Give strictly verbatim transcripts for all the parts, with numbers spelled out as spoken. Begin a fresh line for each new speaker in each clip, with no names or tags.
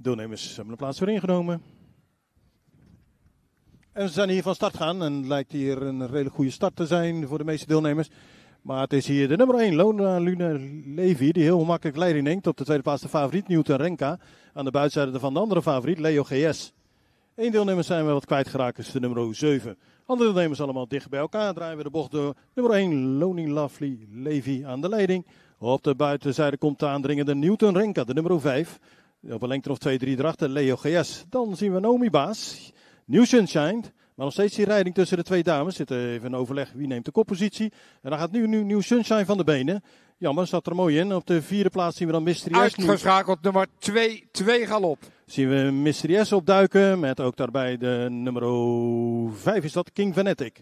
deelnemers hebben de plaats weer ingenomen. En ze zijn hier van start gaan. En het lijkt hier een redelijk goede start te zijn voor de meeste deelnemers. Maar het is hier de nummer één, Lona Luna Levi, die heel makkelijk leiding neemt. Op de tweede plaats de favoriet, Newton Renka. Aan de buitenzijde van de andere favoriet, Leo G S. Eén deelnemer zijn we wat kwijtgeraakt, is de nummer zeven. Andere deelnemers allemaal dicht bij elkaar. Draaien we de bocht door. Nummer één, Loni Lovely Levi aan de leiding. Op de buitenzijde komt de aandringende Newton Renka, de nummer vijf. Op een lengte of twee drie erachter, Leo G S. Dan zien we Naomi Baas, New Sunshine. Maar nog steeds die rijding tussen de twee dames. Zit even in overleg wie neemt de koppositie. En dan gaat nu, nu New Sunshine van de benen. Jammer, zat er mooi in. Op de vierde plaats zien we dan Mystery S.
Uitgeschakeld nummer twee, twee galop.
Zien we Mystery S opduiken. Met ook daarbij de nummer vijf is dat King Venetic.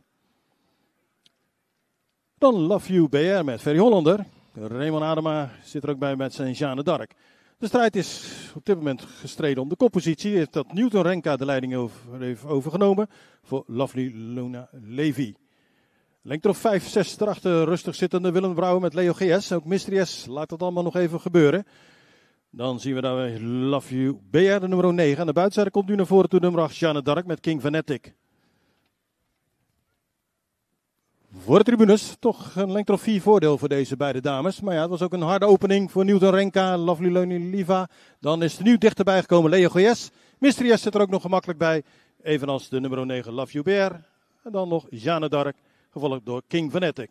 Dan Love You B R met Ferry Hollander. Raymond Adema zit er ook bij met zijn Jeanne d'Arc. De strijd is op dit moment gestreden om de koppositie. Heeft dat Newton Renka de leiding over, heeft overgenomen voor Lovely Luna Levi. Lengte of vijf zes erachter rustig zittende Willem Brouwer met Leo G S. Ook Mystery S laat dat allemaal nog even gebeuren. Dan zien we daar Love You B R, de nummer negen. Aan de buitenzijde komt nu naar voren toe nummer acht, Jeanne d'Arc met King Venetic. Voor de tribunes toch een lengte of vier voordeel voor deze beide dames. Maar ja, het was ook een harde opening voor Newton Renka, Lovely Luna Levi. Dan is er nu dichterbij gekomen Leo G S. Mystery S zit er ook nog gemakkelijk bij. Evenals de nummer negen Love You B R. En dan nog Jeanne d'Arc, gevolgd door King Venetic.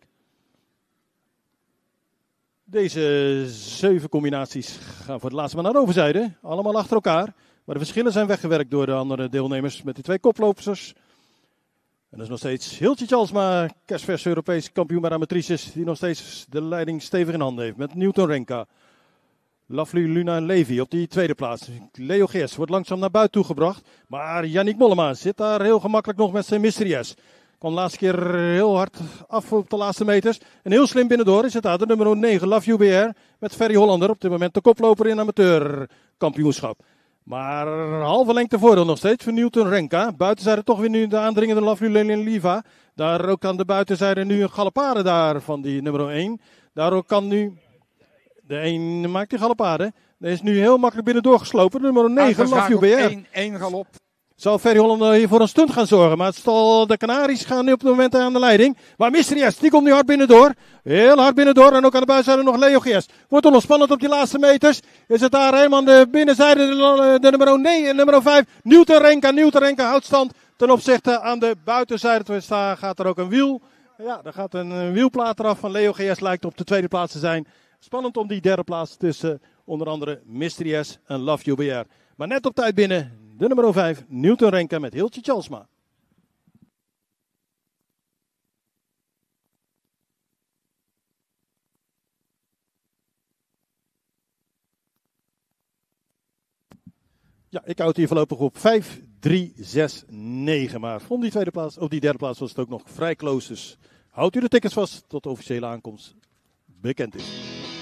Deze zeven combinaties gaan voor het laatste maar naar de overzijde. Allemaal achter elkaar. Maar de verschillen zijn weggewerkt door de andere deelnemers met die twee koplopers. En dat is nog steeds Hiltje Tjalsma, kerstvers Europees kampioen bij amatrices, die nog steeds de leiding stevig in handen heeft met Newton Renka. Lovely Luna Levi op die tweede plaats. Leo G S wordt langzaam naar buiten toegebracht. Maar Yannick Mollema zit daar heel gemakkelijk nog met zijn Mystery S. Kwam de laatste keer heel hard af op de laatste meters. En heel slim binnendoor is het uit de nummer negen Love You B R met Ferry Hollander. Op dit moment de koploper in amateurkampioenschap. Maar halve lengte voordeel nog steeds voor Newton Renka. Buitenzijde toch weer nu de aandringende Lovely Luna Levi. Daar ook aan de buitenzijde nu een galopade daar van die nummer één. Daardoor kan nu... De een maakt die galopade. Er is nu heel makkelijk binnendoor geslopen. Nummer negen Love You B R.
één galop.
Zal Ferry Hollander hier voor een stunt gaan zorgen. Maar het stal, de Canaries gaan nu op het moment aan de leiding. Maar Mystery S, die komt nu hard binnendoor. Heel hard binnendoor. En ook aan de buitenzijde nog Leo G S. Wordt toch nog spannend op die laatste meters. Is het daar helemaal aan de binnenzijde. De, de nummer negen en nummer vijf. Newton Renka. Newton Renka houdt stand ten opzichte aan de buitenzijde. Daar gaat er ook een wiel. Ja, daar gaat een wielplaat eraf van Leo G S. Lijkt op de tweede plaats te zijn. Spannend om die derde plaats tussen onder andere Mystery S en Love You B R. Maar net op tijd binnen. De nummer vijf, Newton Renka met Hiltje Tjalsma. Ja, ik houd hier voorlopig op vijf, drie, zes, negen. Maar van die tweede plaats, op die derde plaats was het ook nog vrij close. Dus houdt u de tickets vast tot de officiële aankomst bekend is.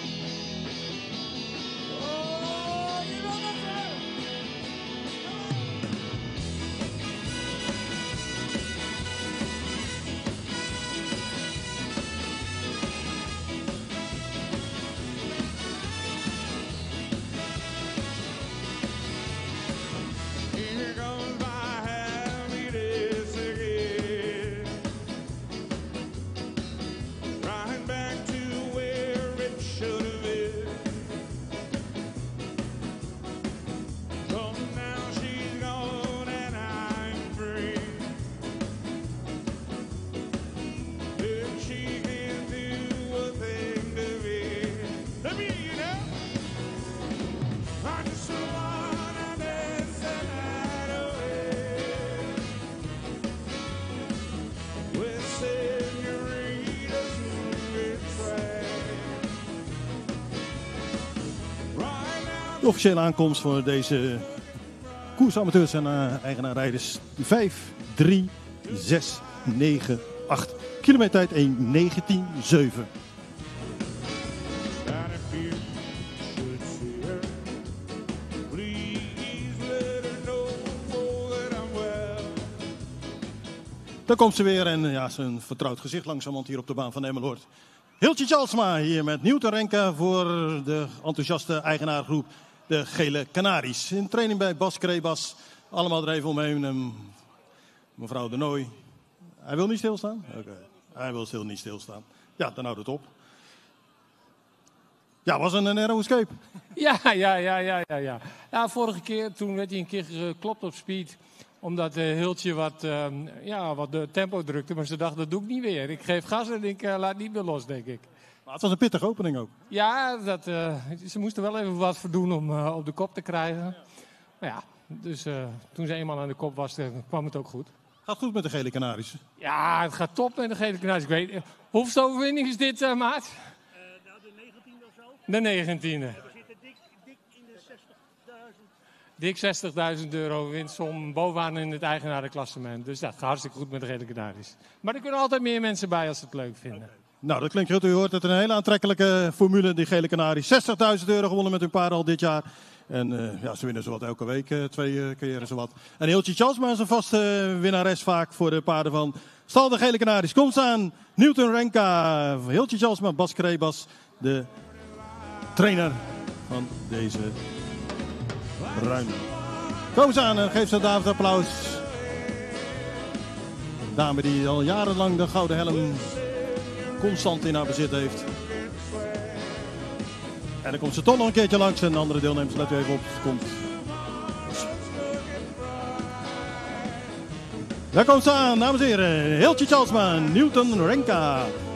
De officiële aankomst voor deze koersamateurs en uh, eigenaarrijders vijf, drie, zes, negen, acht. Kilometertijd één negentien zeven. Dan komt ze weer en ja, zijn vertrouwd gezicht langzamerhand hier op de baan van Emmeloord. Hiltje Tjalsma hier met Newton Renka voor de enthousiaste eigenaargroep de Gele Canaries. In training bij Bas Krebas. Allemaal er even omheen. Um, mevrouw de Nooy. Hij wil niet stilstaan? Oké. Okay. Hij wil stil niet stilstaan. Ja, dan houdt het op. Ja, was een narrow escape.
Ja, ja, ja, ja, ja, ja. Ja, vorige keer toen werd hij een keer geklopt op speed. Omdat uh, Hiltje wat, uh, ja, wat de tempo drukte. Maar ze dacht, dat doe ik niet weer. Ik geef gas en ik uh, laat niet meer los, denk ik.
Maar het was een pittige opening ook.
Ja, dat, uh, ze moesten wel even wat voor doen om uh, op de kop te krijgen. Maar ja, dus uh, toen ze eenmaal aan de kop was, uh, kwam het ook goed.
Gaat goed met de Gele Canaries?
Ja, het gaat top met de Gele Canaries. Ik weet, uh, hoeveelste overwinning is dit, uh, maat?
Uh, nou, de negentiende of zo.
De negentiende.
Ja, we zitten dik, dik in de zestigduizend.
Dik zestigduizend euro winstsom bovenaan in het eigenarenklassement. Dus dat gaat hartstikke goed met de Gele Canaries. Maar er kunnen altijd meer mensen bij als ze het leuk vinden. Okay.
Nou, dat klinkt goed. U hoort het, een hele aantrekkelijke formule, die Gele Canaries. zestigduizend euro gewonnen met hun paarden al dit jaar. En uh, ja, ze winnen zowat elke week, uh, twee uh, keren zowat. En Hiltje Tjalsma is een vaste uh, winnares vaak voor de paarden van Stal de Gele Canaries. Komt aan, Newton Renka, Hiltje Tjalsma, Bas Krebas, de trainer van deze ruim. Kom aan en geef ze David applaus. Een dame die al jarenlang de gouden helm constant in haar bezit heeft. En dan komt ze toch nog een keertje langs en de andere deelnemers, let u even op, komt. Daar komt ze aan, dames en heren. Hiltje Tjalsma, Newton Renka.